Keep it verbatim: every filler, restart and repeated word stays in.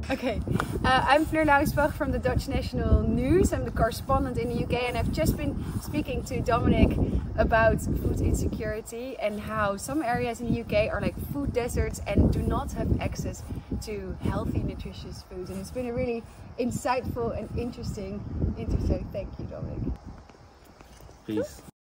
Okay, uh, I'm Fleur Launsbach from the Dutch National News. I'm the correspondent in the U K, and I've just been speaking to Dominic about food insecurity and how some areas in the U K are like food deserts and do not have access to healthy, nutritious food. And it's been a really insightful and interesting interview. Thank you, Dominic. Peace.